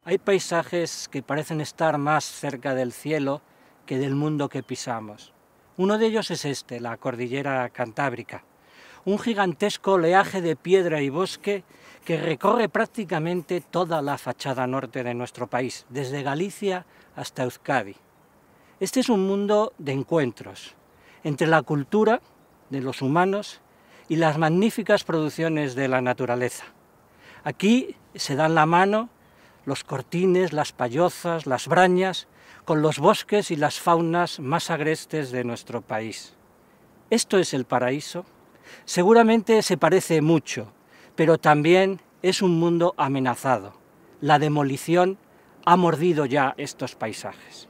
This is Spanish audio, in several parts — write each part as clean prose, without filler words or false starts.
Hay paisajes que parecen estar más cerca del cielo que del mundo que pisamos. Uno de ellos es este, la cordillera Cantábrica, un gigantesco oleaje de piedra y bosque que recorre prácticamente toda la fachada norte de nuestro país, desde Galicia hasta Euskadi. Este es un mundo de encuentros entre la cultura de los humanos y las magníficas producciones de la naturaleza. Aquí se dan la mano los cortines, las pallozas, las brañas, con los bosques y las faunas más agrestes de nuestro país. ¿Esto es el paraíso? Seguramente se parece mucho, pero también es un mundo amenazado. La demolición ha mordido ya estos paisajes.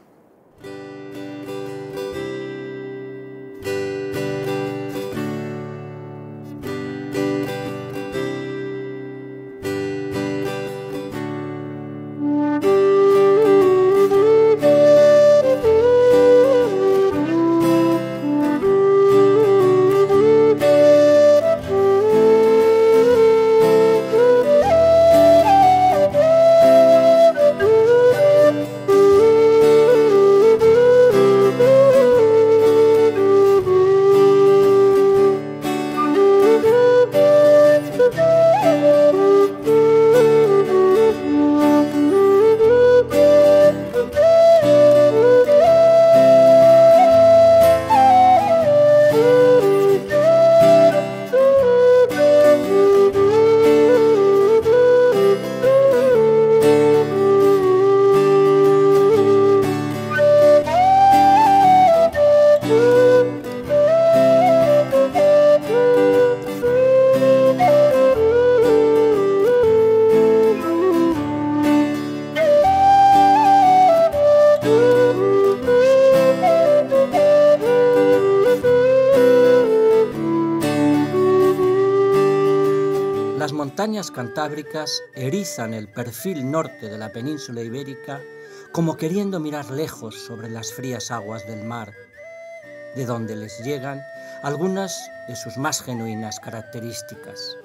Las montañas cantábricas erizan el perfil norte de la península ibérica como queriendo mirar lejos sobre las frías aguas del mar, de donde les llegan algunas de sus más genuinas características.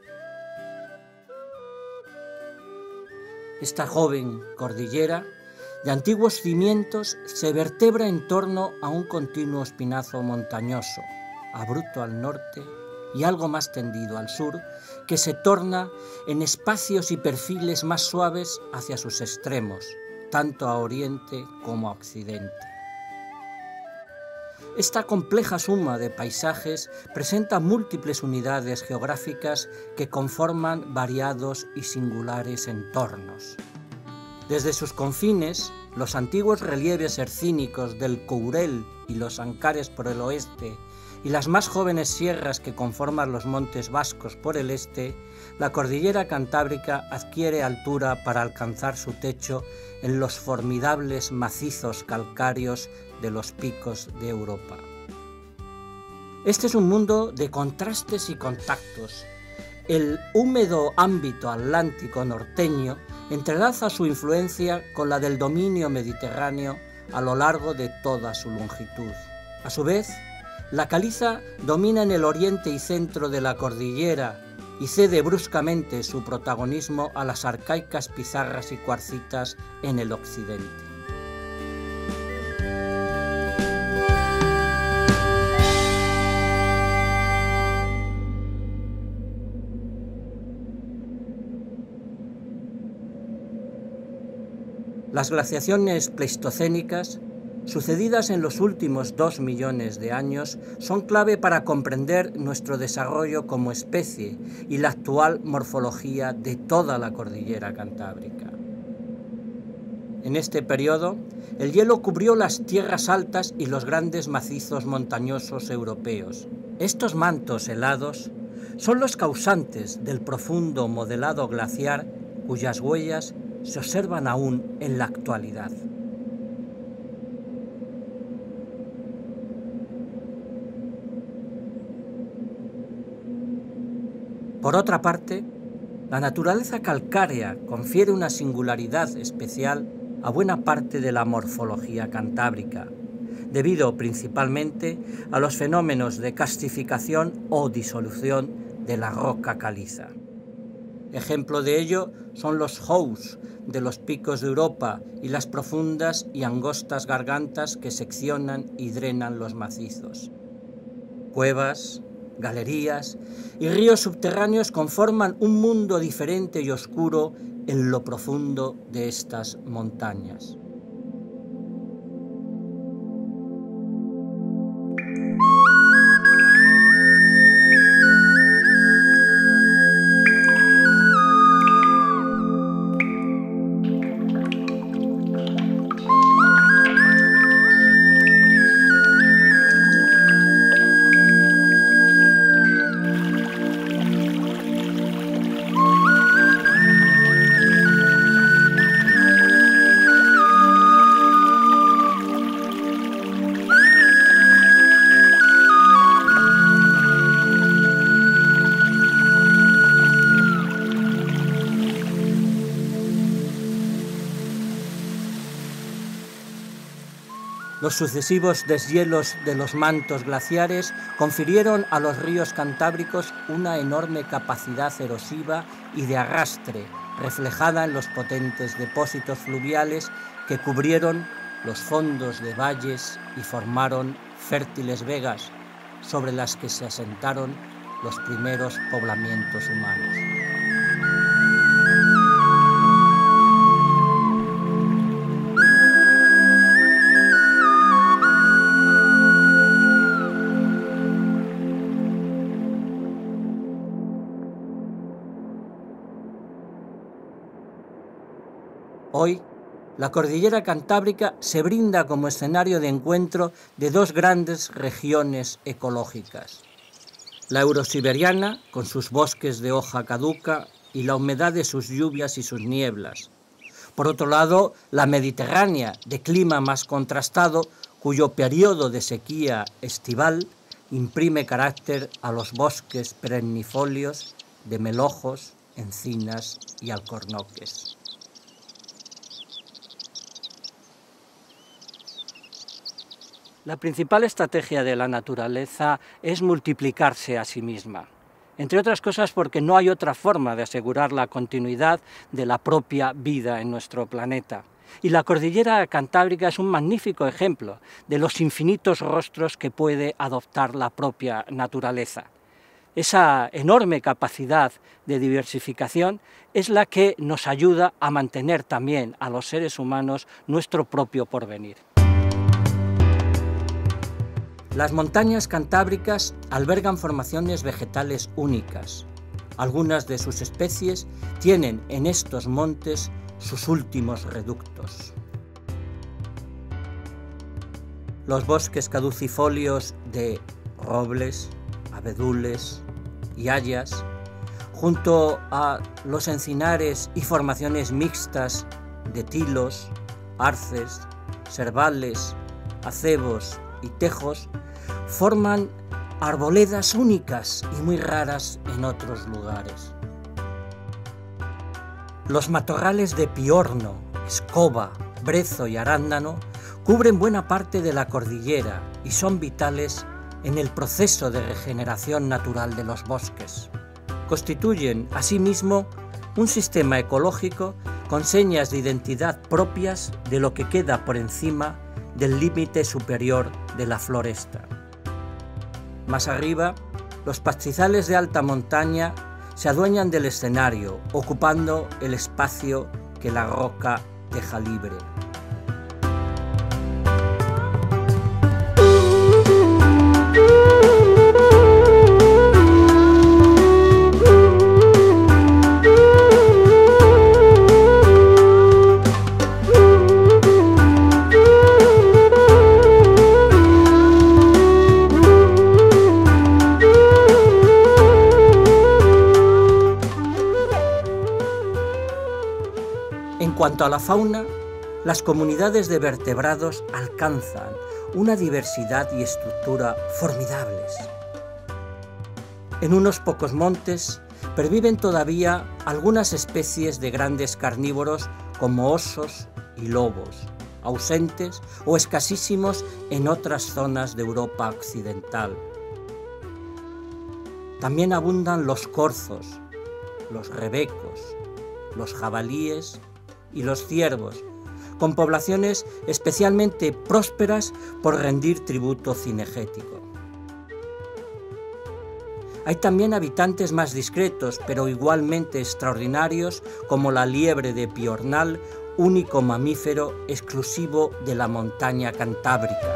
Esta joven cordillera, de antiguos cimientos, se vertebra en torno a un continuo espinazo montañoso, abrupto al norte y algo más tendido al sur, que se torna en espacios y perfiles más suaves hacia sus extremos, tanto a oriente como a occidente. Esta compleja suma de paisajes presenta múltiples unidades geográficas que conforman variados y singulares entornos. Desde sus confines, los antiguos relieves hercínicos del Courel y los Ancares por el oeste, y las más jóvenes sierras que conforman los montes vascos por el este, la cordillera cantábrica adquiere altura para alcanzar su techo en los formidables macizos calcáreos de los picos de Europa. Este es un mundo de contrastes y contactos. El húmedo ámbito atlántico norteño entrelaza su influencia con la del dominio mediterráneo a lo largo de toda su longitud. A su vez, la caliza domina en el oriente y centro de la cordillera y cede bruscamente su protagonismo a las arcaicas pizarras y cuarcitas en el occidente. Las glaciaciones pleistocénicas, sucedidas en los últimos 2 millones de años, son clave para comprender nuestro desarrollo como especie y la actual morfología de toda la cordillera cantábrica. En este periodo, el hielo cubrió las tierras altas y los grandes macizos montañosos europeos. Estos mantos helados son los causantes del profundo modelado glaciar cuyas huellas se observan aún en la actualidad. Por otra parte, la naturaleza calcárea confiere una singularidad especial a buena parte de la morfología cantábrica, debido principalmente a los fenómenos de castificación o disolución de la roca caliza. Ejemplo de ello son los Hous de los picos de Europa y las profundas y angostas gargantas que seccionan y drenan los macizos. Cuevas, galerías y ríos subterráneos conforman un mundo diferente y oscuro en lo profundo de estas montañas. Los sucesivos deshielos de los mantos glaciares confirieron a los ríos cantábricos una enorme capacidad erosiva y de arrastre, reflejada en los potentes depósitos fluviales que cubrieron los fondos de valles y formaron fértiles vegas sobre las que se asentaron los primeros poblamientos humanos. Hoy, la cordillera cantábrica se brinda como escenario de encuentro de dos grandes regiones ecológicas. La eurosiberiana, con sus bosques de hoja caduca y la humedad de sus lluvias y sus nieblas. Por otro lado, la mediterránea, de clima más contrastado, cuyo periodo de sequía estival imprime carácter a los bosques perennifolios de melojos, encinas y alcornoques. La principal estrategia de la naturaleza es multiplicarse a sí misma, entre otras cosas porque no hay otra forma de asegurar la continuidad de la propia vida en nuestro planeta. Y la cordillera cantábrica es un magnífico ejemplo de los infinitos rostros que puede adoptar la propia naturaleza. Esa enorme capacidad de diversificación es la que nos ayuda a mantener también a los seres humanos nuestro propio porvenir. Las montañas cantábricas albergan formaciones vegetales únicas. Algunas de sus especies tienen en estos montes sus últimos reductos. Los bosques caducifolios de robles, abedules y hayas, junto a los encinares y formaciones mixtas de tilos, arces, servales, acebos y tejos, forman arboledas únicas y muy raras en otros lugares. Los matorrales de piorno, escoba, brezo y arándano cubren buena parte de la cordillera y son vitales en el proceso de regeneración natural de los bosques. Constituyen, asimismo, un sistema ecológico con señas de identidad propias de lo que queda por encima del límite superior de la floresta. Más arriba, los pastizales de alta montaña se adueñan del escenario, ocupando el espacio que la roca deja libre. En cuanto a la fauna, las comunidades de vertebrados alcanzan una diversidad y estructura formidables. En unos pocos montes perviven todavía algunas especies de grandes carnívoros como osos y lobos, ausentes o escasísimos en otras zonas de Europa occidental. También abundan los corzos, los rebecos, los jabalíes y los ciervos, con poblaciones especialmente prósperas por rendir tributo cinegético. Hay también habitantes más discretos, pero igualmente extraordinarios, como la liebre de Piornal, único mamífero exclusivo de la montaña cantábrica.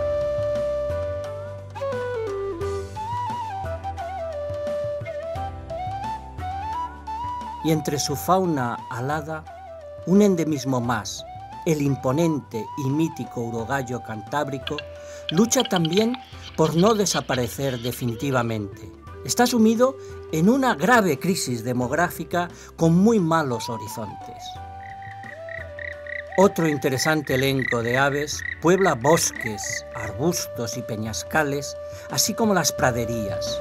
Y entre su fauna alada, un endemismo más, el imponente y mítico urogallo cantábrico, lucha también por no desaparecer definitivamente. Está sumido en una grave crisis demográfica con muy malos horizontes. Otro interesante elenco de aves puebla bosques, arbustos y peñascales, así como las praderías.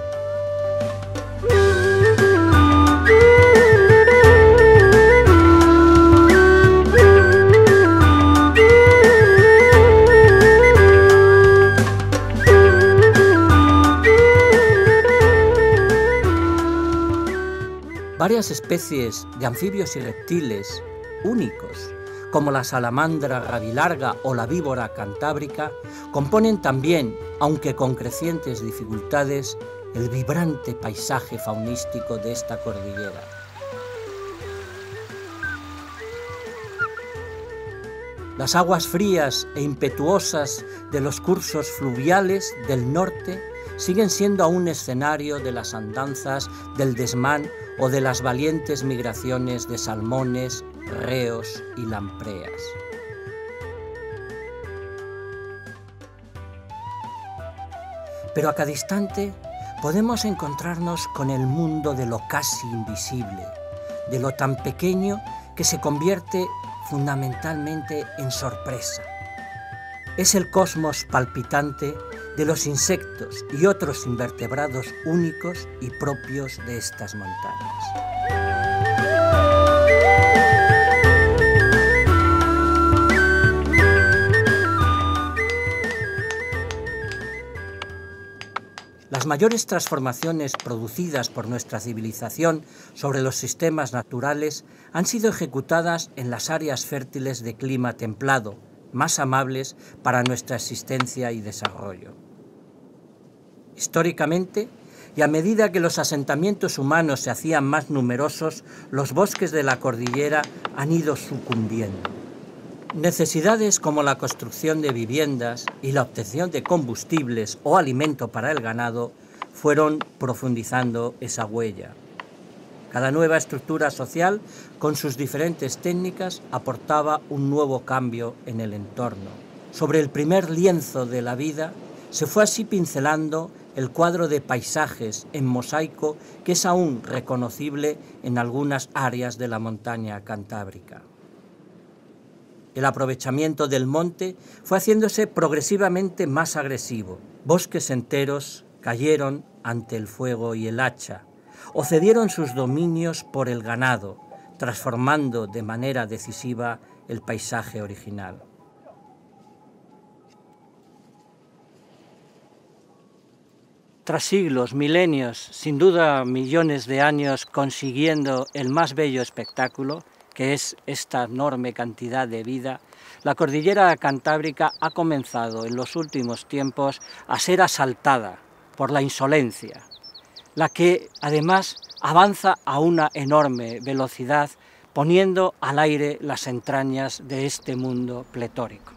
Varias especies de anfibios y reptiles únicos, como la salamandra rabilarga o la víbora cantábrica, componen también, aunque con crecientes dificultades, el vibrante paisaje faunístico de esta cordillera. Las aguas frías e impetuosas de los cursos fluviales del norte siguen siendo aún escenario de las andanzas del desmán o de las valientes migraciones de salmones, reos y lampreas. Pero a cada instante podemos encontrarnos con el mundo de lo casi invisible, de lo tan pequeño que se convierte fundamentalmente en sorpresa. Es el cosmos palpitante de los insectos y otros invertebrados únicos y propios de estas montañas. Las mayores transformaciones producidas por nuestra civilización sobre los sistemas naturales han sido ejecutadas en las áreas fértiles de clima templado, más amables para nuestra existencia y desarrollo. Históricamente, y a medida que los asentamientos humanos se hacían más numerosos, los bosques de la cordillera han ido sucumbiendo. Necesidades como la construcción de viviendas y la obtención de combustibles o alimento para el ganado fueron profundizando esa huella. Cada nueva estructura social, con sus diferentes técnicas, aportaba un nuevo cambio en el entorno. Sobre el primer lienzo de la vida, se fue así pincelando el cuadro de paisajes en mosaico que es aún reconocible en algunas áreas de la montaña cantábrica. El aprovechamiento del monte fue haciéndose progresivamente más agresivo. Bosques enteros cayeron ante el fuego y el hacha, o cedieron sus dominios por el ganado, transformando de manera decisiva el paisaje original. Tras siglos, milenios, sin duda millones de años consiguiendo el más bello espectáculo, que es esta enorme cantidad de vida, la cordillera cantábrica ha comenzado en los últimos tiempos a ser asaltada por la insolencia, la que además avanza a una enorme velocidad, poniendo al aire las entrañas de este mundo pletórico.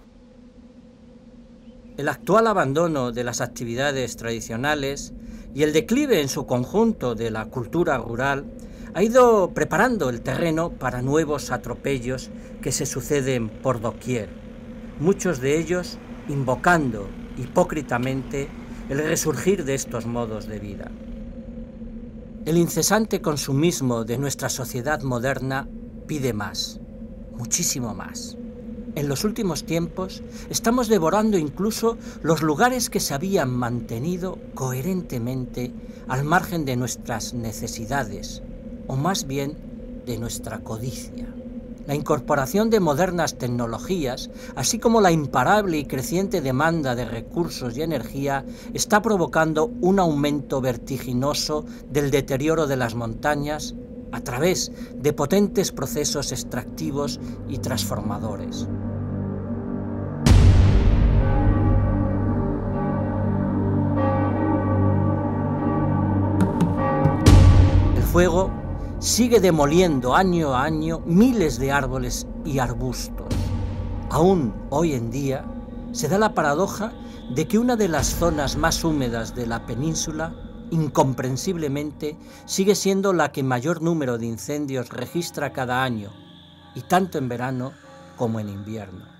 El actual abandono de las actividades tradicionales y el declive en su conjunto de la cultura rural ha ido preparando el terreno para nuevos atropellos que se suceden por doquier, muchos de ellos invocando hipócritamente el resurgir de estos modos de vida. El incesante consumismo de nuestra sociedad moderna pide más, muchísimo más. En los últimos tiempos estamos devorando incluso los lugares que se habían mantenido coherentemente al margen de nuestras necesidades, o más bien de nuestra codicia. La incorporación de modernas tecnologías, así como la imparable y creciente demanda de recursos y energía, está provocando un aumento vertiginoso del deterioro de las montañas, a través de potentes procesos extractivos y transformadores. El fuego sigue demoliendo año a año miles de árboles y arbustos. Aún hoy en día se da la paradoja de que una de las zonas más húmedas de la península, incomprensiblemente, sigue siendo la que mayor número de incendios registra cada año, y tanto en verano como en invierno.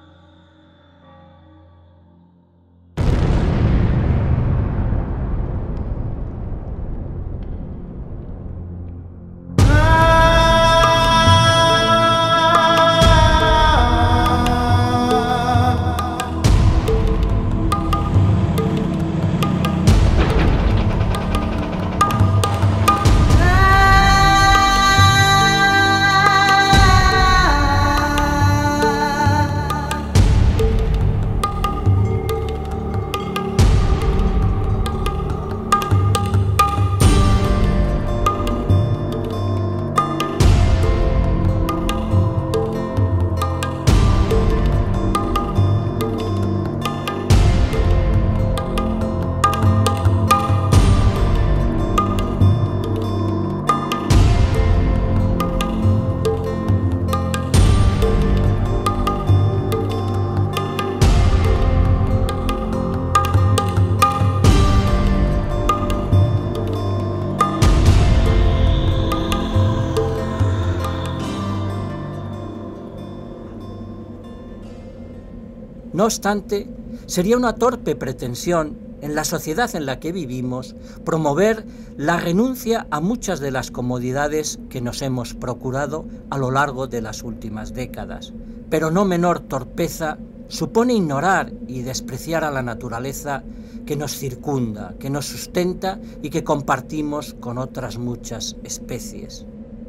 No obstante, sería una torpe pretensión en la sociedad en la que vivimos promover la renuncia a muchas de las comodidades que nos hemos procurado a lo largo de las últimas décadas. Pero no menor torpeza supone ignorar y despreciar a la naturaleza que nos circunda, que nos sustenta y que compartimos con otras muchas especies.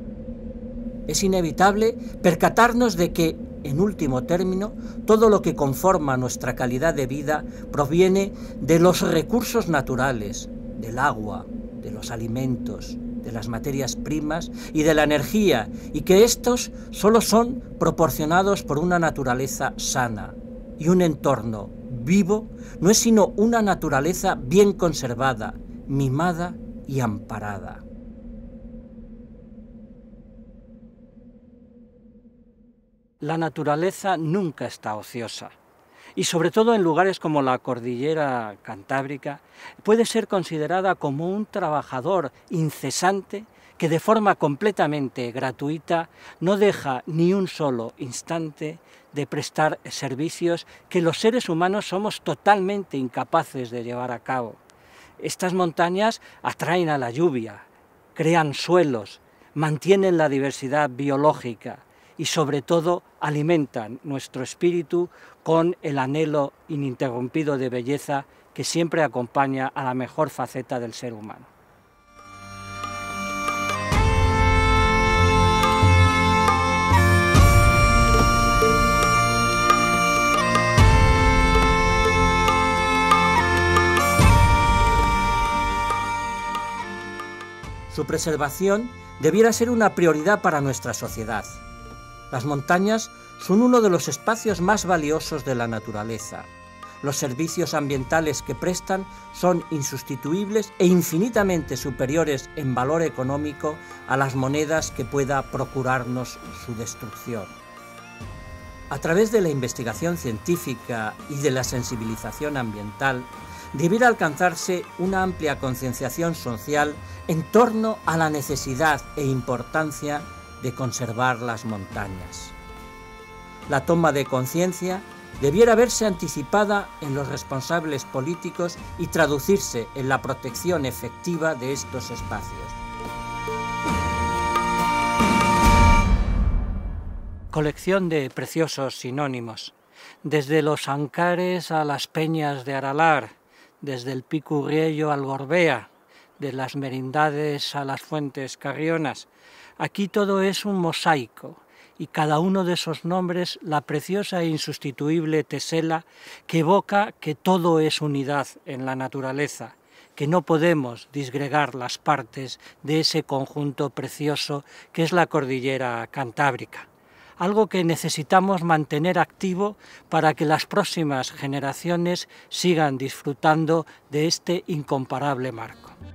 Es inevitable percatarnos de que, en último término, todo lo que conforma nuestra calidad de vida proviene de los recursos naturales, del agua, de los alimentos, de las materias primas y de la energía, y que estos solo son proporcionados por una naturaleza sana, y un entorno vivo no es sino una naturaleza bien conservada, mimada y amparada. La naturaleza nunca está ociosa, y sobre todo en lugares como la cordillera cantábrica, puede ser considerada como un trabajador incesante que de forma completamente gratuita no deja ni un solo instante de prestar servicios que los seres humanos somos totalmente incapaces de llevar a cabo. Estas montañas atraen a la lluvia, crean suelos, mantienen la diversidad biológica, y sobre todo alimentan nuestro espíritu con el anhelo ininterrumpido de belleza que siempre acompaña a la mejor faceta del ser humano. Su preservación debiera ser una prioridad para nuestra sociedad. Las montañas son uno de los espacios más valiosos de la naturaleza. Los servicios ambientales que prestan son insustituibles e infinitamente superiores en valor económico a las monedas que pueda procurarnos su destrucción. A través de la investigación científica y de la sensibilización ambiental, debiera alcanzarse una amplia concienciación social en torno a la necesidad e importancia de conservar las montañas. La toma de conciencia debiera verse anticipada en los responsables políticos y traducirse en la protección efectiva de estos espacios. Colección de preciosos sinónimos, desde los Ancares a las peñas de Aralar, desde el Pico Riello al Gorbea, de las Merindades a las Fuentes Carrionas. Aquí todo es un mosaico, y cada uno de esos nombres la preciosa e insustituible tesela que evoca que todo es unidad en la naturaleza, que no podemos disgregar las partes de ese conjunto precioso que es la cordillera cantábrica, algo que necesitamos mantener activo para que las próximas generaciones sigan disfrutando de este incomparable marco.